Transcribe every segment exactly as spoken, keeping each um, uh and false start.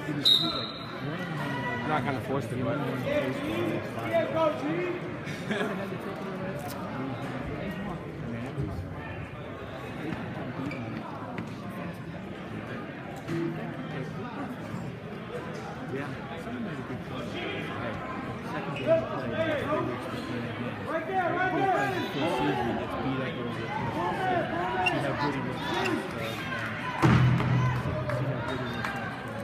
he was, he was like, I'm not going to force the money. Yeah, go, G! Yeah. Someone made a good point. Second game Right there, right there! Full season gets beat up over the See how good he was last uh, See how good he was last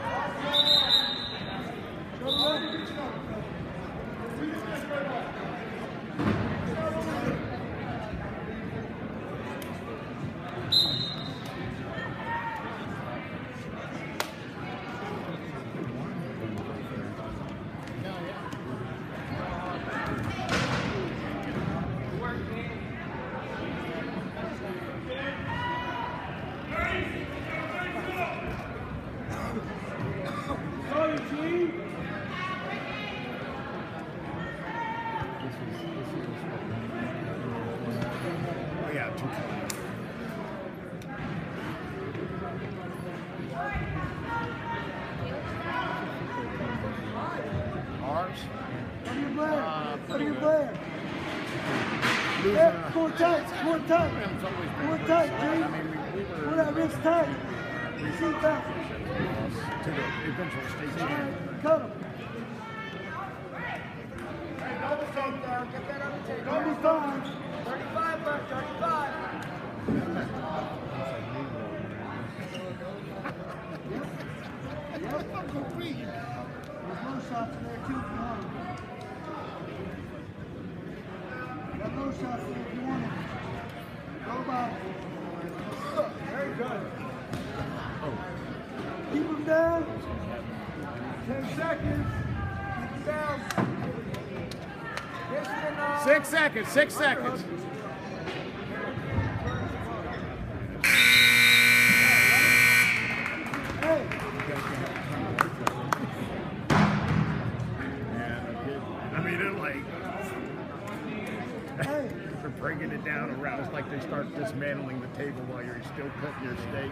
More tight, more tight, more tight, G. More that wrist tight. See that? to the eventual state champion. Cut him. Get that on the table. thirty-five. thirty-five left, thirty-five. There's no shots in there, too, if you want them. Got no shots in there if you want them. Go back. Very good. Keep them down. Ten seconds. Keep it down. Six seconds, six seconds. Hey. I mean, it like Hey. they're breaking it down around. It's like they start dismantling the table while you're still cutting your steak.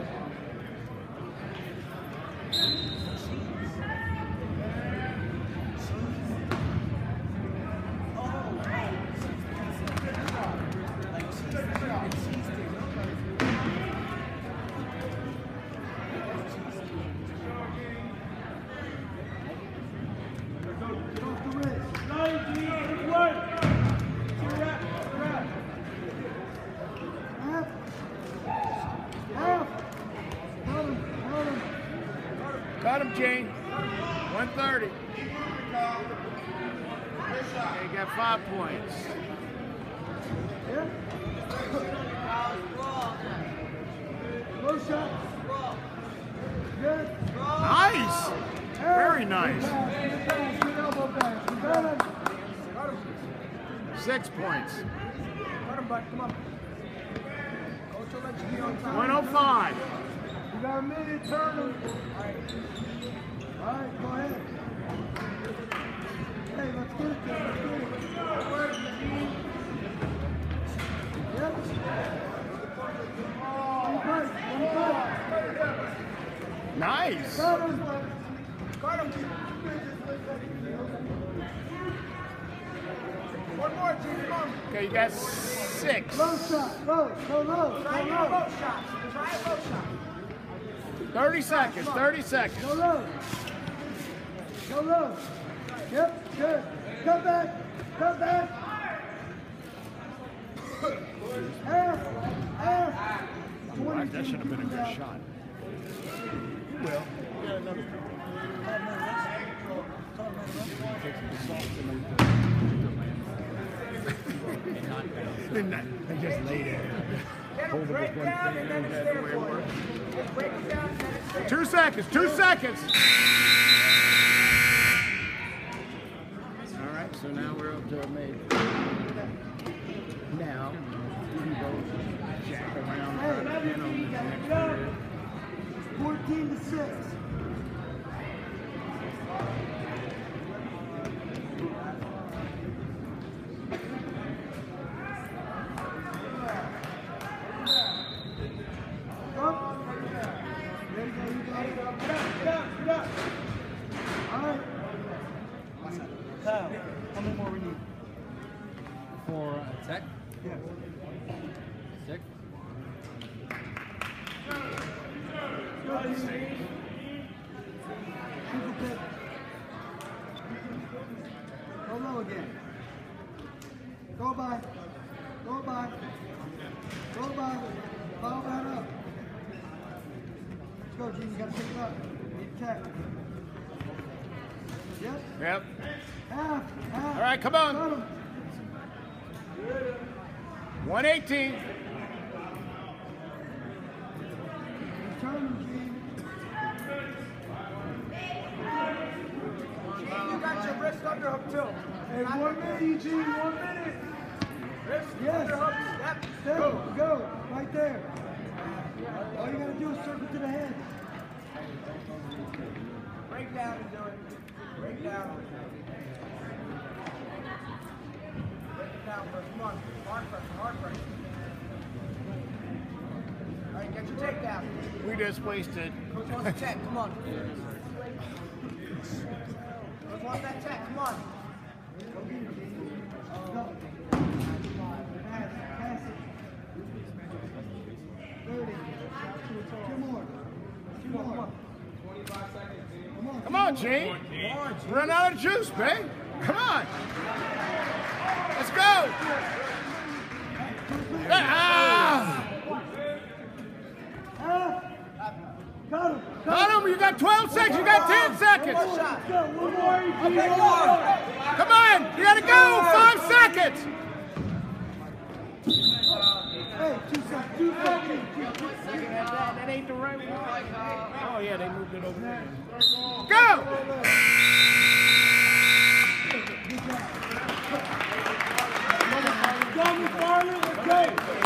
Cut him, Gene. one thirty. You got five points. Yeah. Low shot. Good. Nice. Very nice. Good elbow pass. You got it. Six points. Cut him, bud. Come on. Coach will let you be on time. one oh five. You got a minute, turn them. All right, go ahead. Hey, let's get it there. Let's get it. Yep. One fight, one fight. Nice. Got him. Cut him. One more, G. Come on. Okay, you got six. Low shot, low, go low, go Try your low. boat shots. Try a boat shot. thirty seconds, thirty seconds. Go low. Go low. Yep, good. Come back. Come back. Half. Half. Right, that should have been a good shot. Well, yeah, another. They just lay there. Get him break down and then it's there for you. Just break him down and then it's there. Two seconds, two seconds. All right, so now we're up to a made. Now, we can go jack around, try to pin on the next period. fourteen to six. Up. There you go, you go. Get up, get up, get up. How? How many more we need? For a tech? Yeah. Six? Go, Eugene. Triple pick. Go low again. Go by. Go by. Go by. Follow that up. Let's go, Gene. You gotta pick it up. Need tech. Yep. Yep. Half. Half. All right, come on. Got him. one eighteen. Return him, Gene. You got your wrist underhook too. Hey, one minute, Eugene. One minute. Wrist Yes. underhook. Step. Stay. Go. Go. Right there. All you gotta do is circle to the head. Break down and do it. Break down. Break it down first. Come on. Hard pressure. Hard pressure. All right, get your takedown. We displaced it. Coach wants a check. Come on. Coach wants that check. Come on. Go. Pass. Pass it. thirty. Two more. Two more. Come on. Come on, Gene. Run out of juice, babe. Come on. Let's go. Ah! Half. Got him. Got him. You got twelve seconds. You got ten seconds. One shot. Go. One more. Eugene. Okay, come on. Come on. You got to go. Five seconds. Hey, two seconds. Two seconds. That, that ain't the right one. Oh, yeah, they moved it over there. Go! Go, Farley. Let's go.